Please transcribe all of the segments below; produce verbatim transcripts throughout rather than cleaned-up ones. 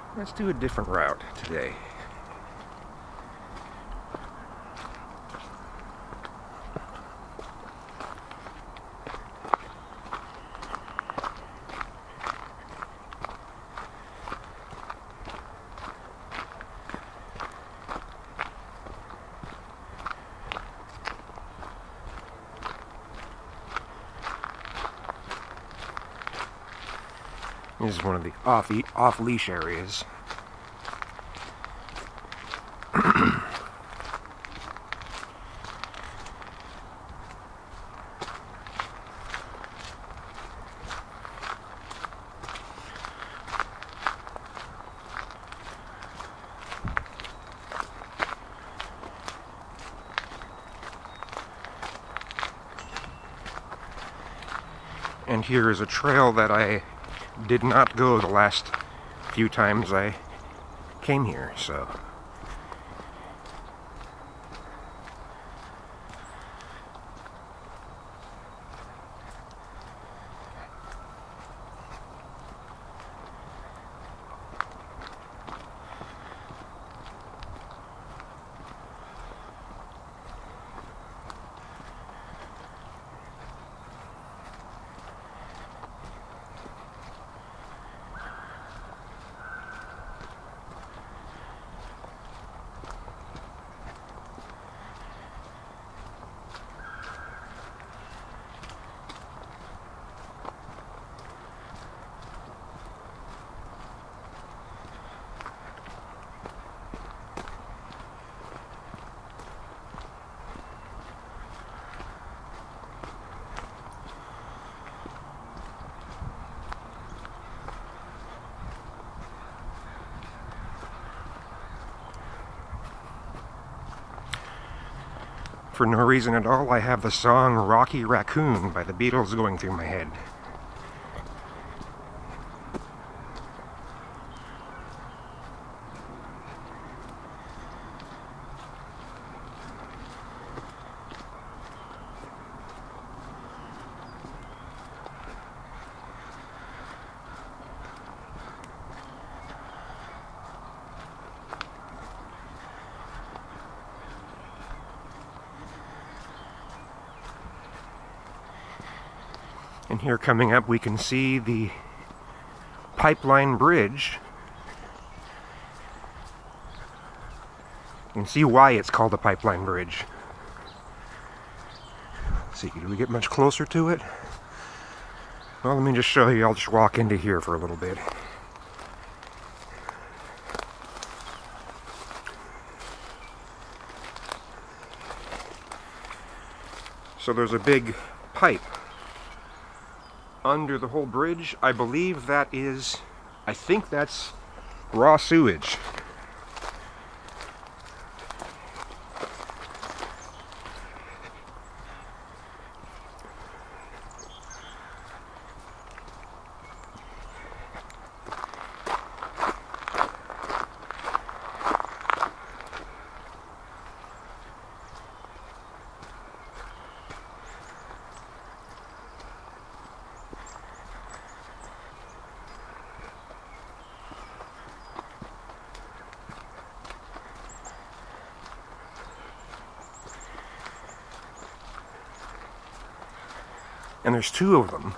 Let's do a different route today. This is one of the off off leash areas. And here is a trail that I did not go the last few times I came here, so. For no reason at all, I have the song Rocky Raccoon by the Beatles going through my head. And here coming up we can see the Pipeline Bridge. You can see why it's called a Pipeline Bridge. Let's see, do we get much closer to it? Well, let me just show you. I'll just walk into here for a little bit. So there's a big pipe under the whole bridge. I believe that is, I think that's raw sewage. And there's two of them.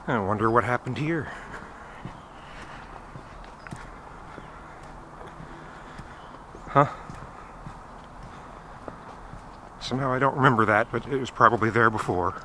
I wonder what happened here. Huh? Somehow I don't remember that, but it was probably there before.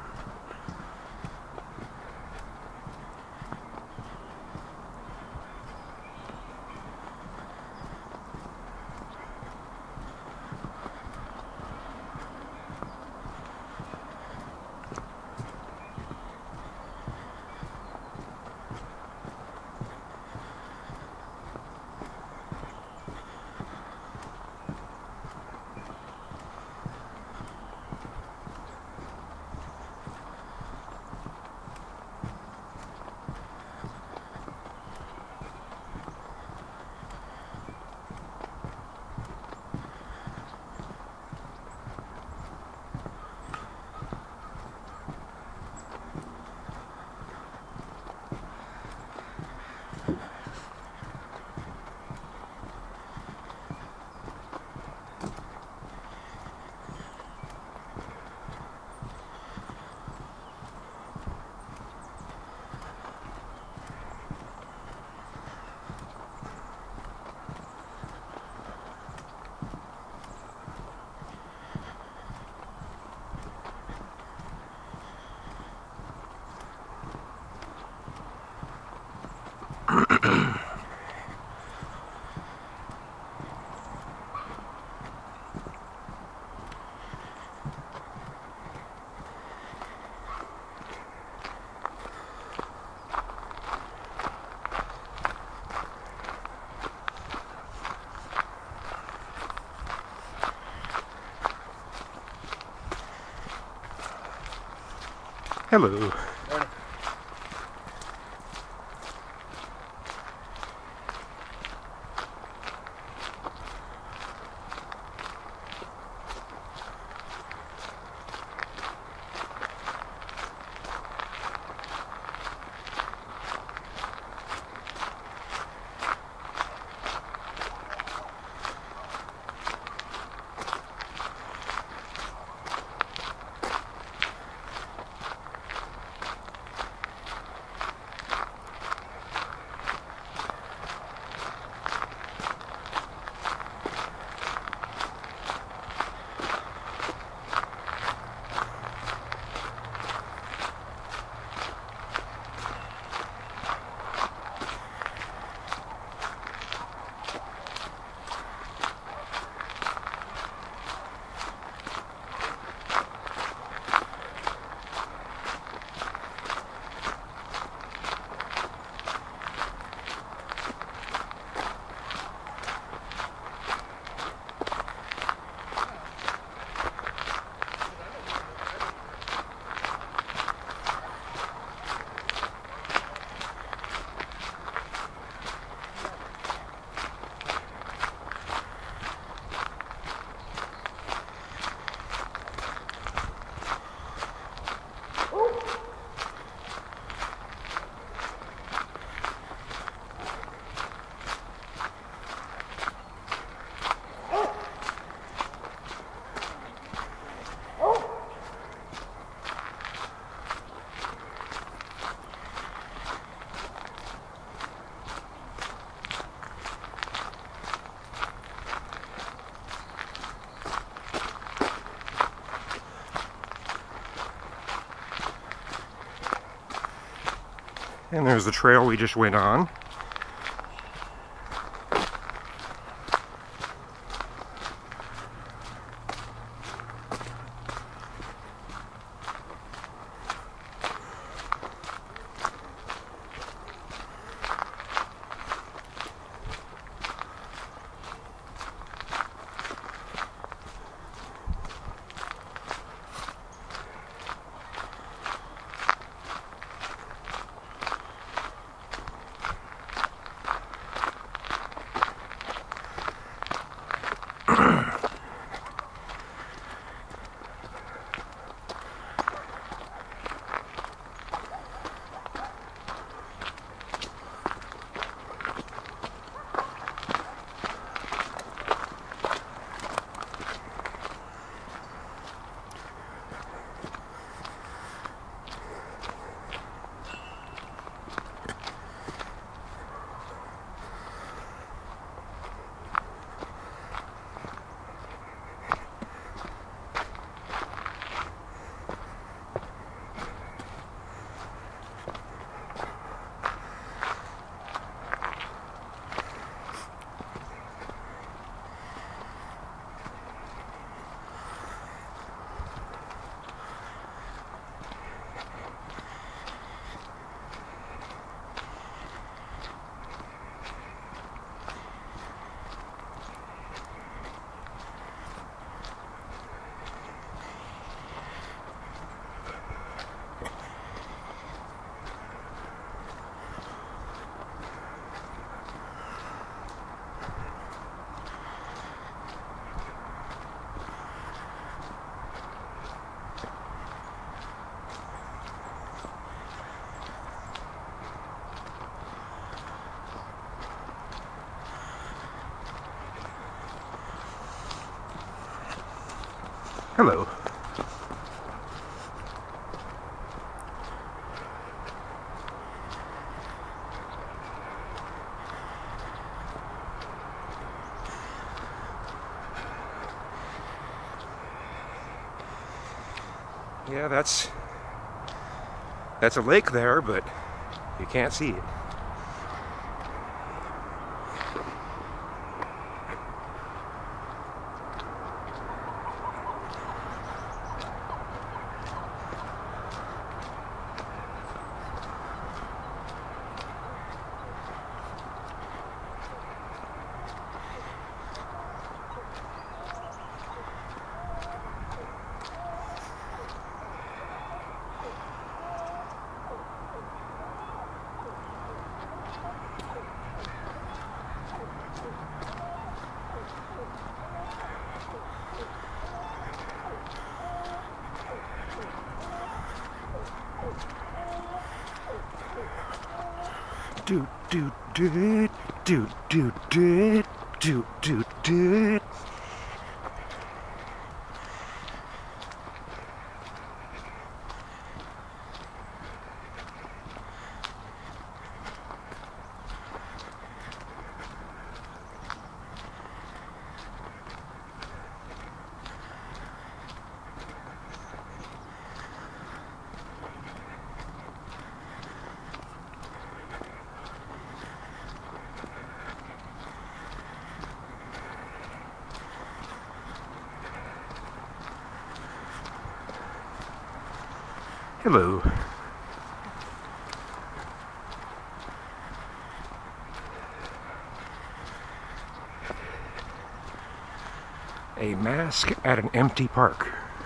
Hello. Morning. And there's the trail we just went on. Hello. Yeah, that's that's a lake there, but you can't see it. Do do do do do do do do do. Hello. A mask at an empty park.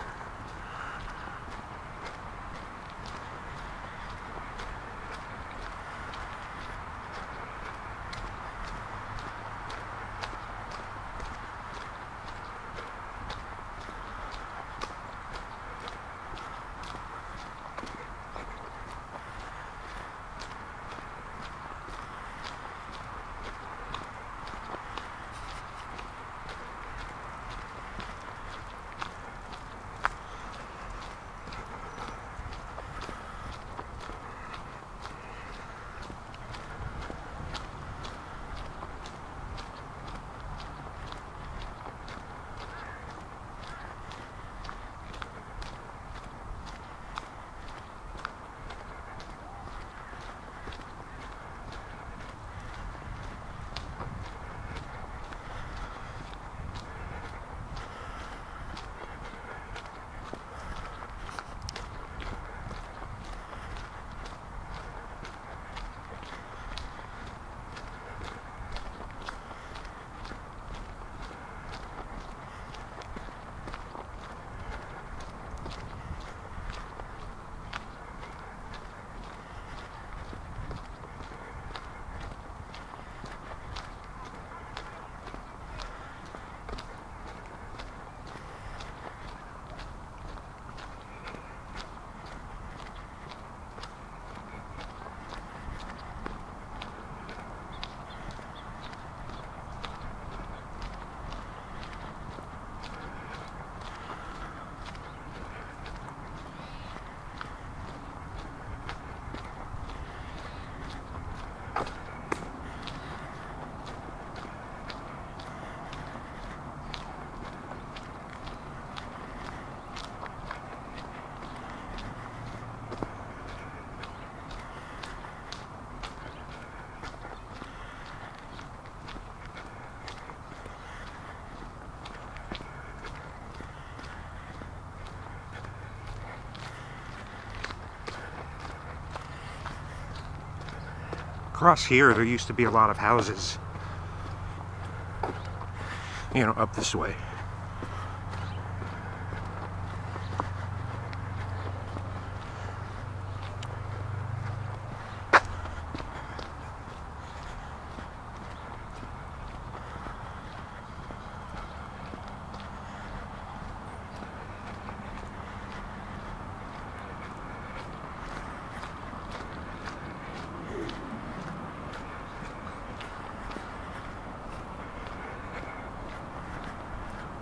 Across here, there used to be a lot of houses, you know, up this way.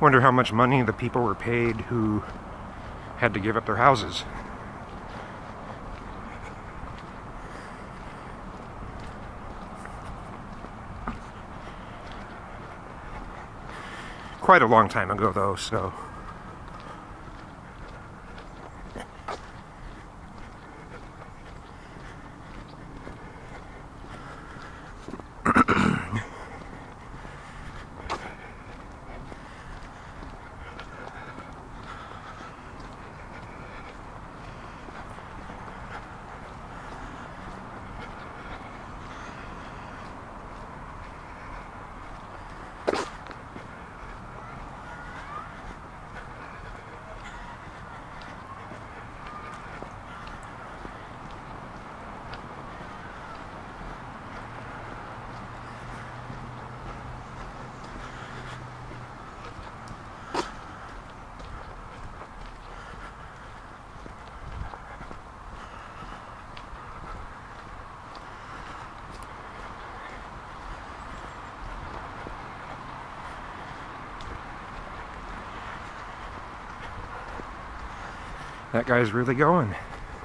Wonder how much money the people were paid who had to give up their houses. Quite a long time ago, though, so... That guy's really going.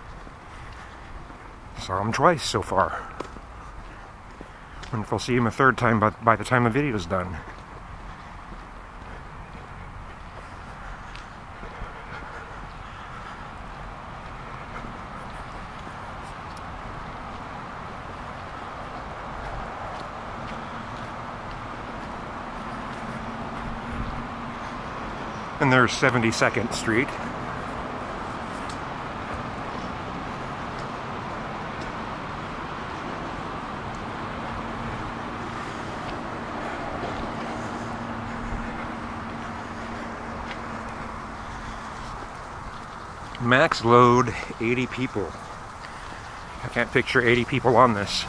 Saw him twice so far. Wonder if I'll see him a third time by, by the time the video's done. And there's seventy-second Street. Max load eighty people. I can't picture eighty people on this.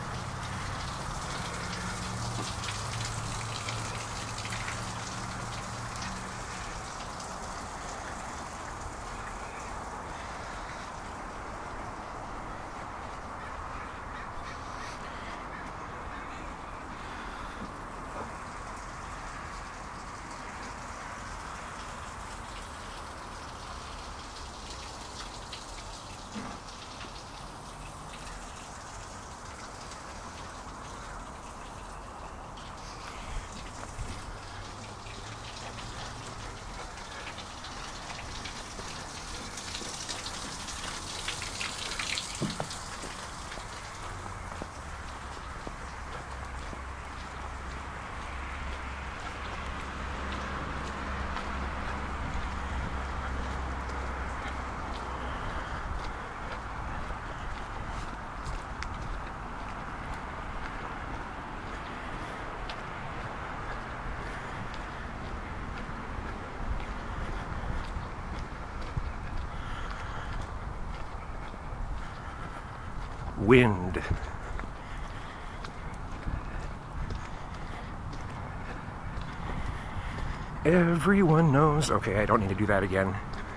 Wind. Everyone knows. Okay, I don't need to do that again.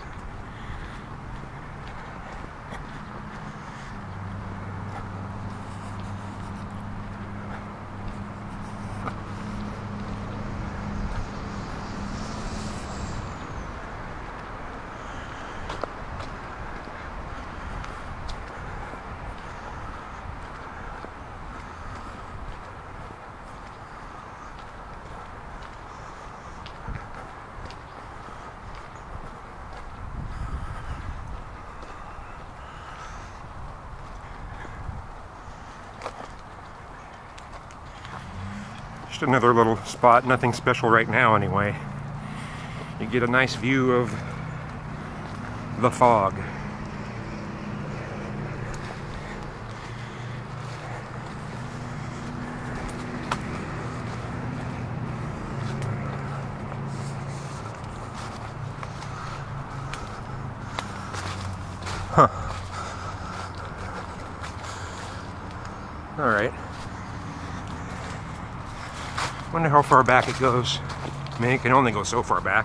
Just another little spot, nothing special right now anyway. You get a nice view of the fog. Huh. All right. Wonder how far back it goes. I mean, it can only go so far back.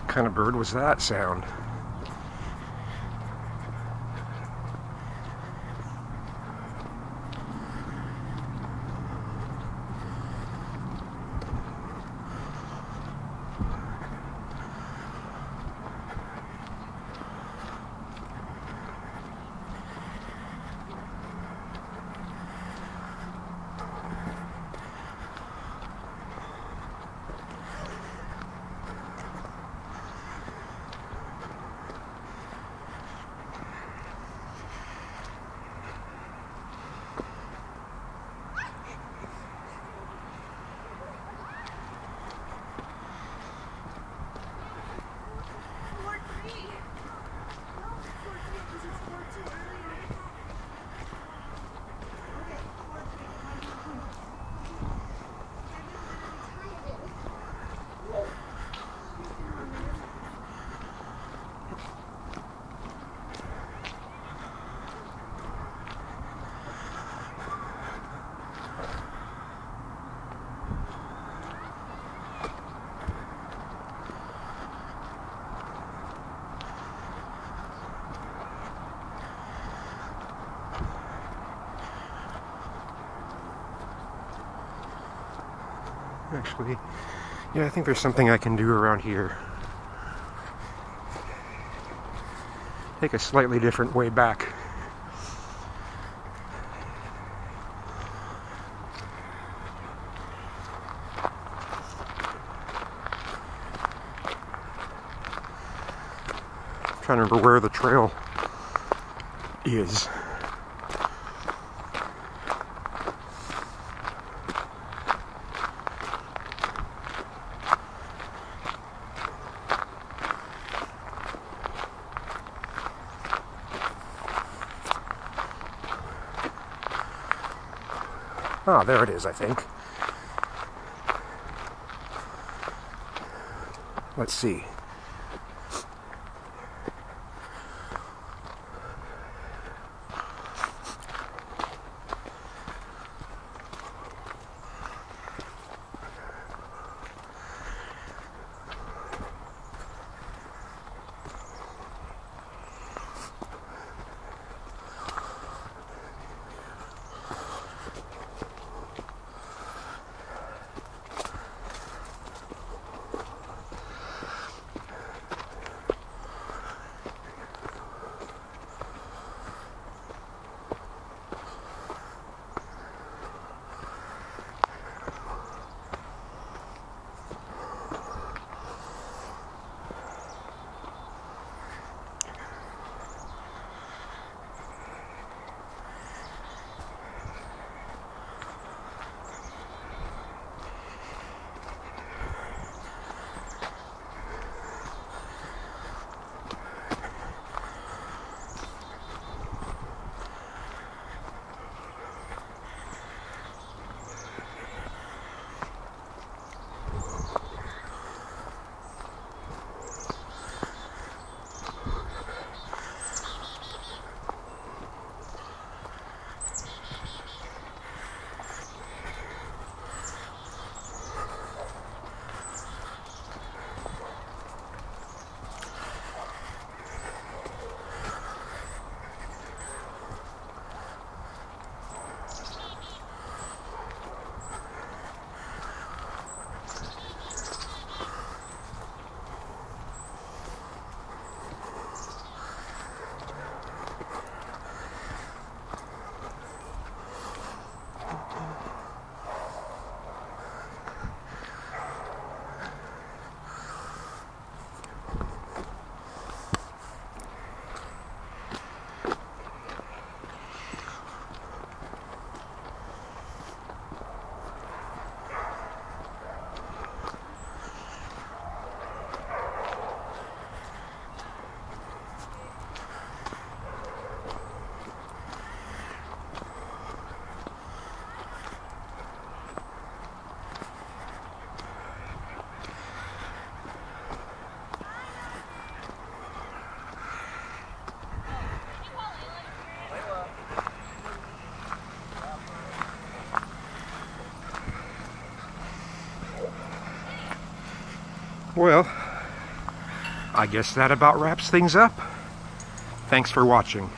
What kind of bird was that sound? Actually, yeah, I think there's something I can do around here. Take a slightly different way back. I'm trying to remember where the trail is. Ah, there it is, I think. Let's see. Well, I guess that about wraps things up. Thanks for watching.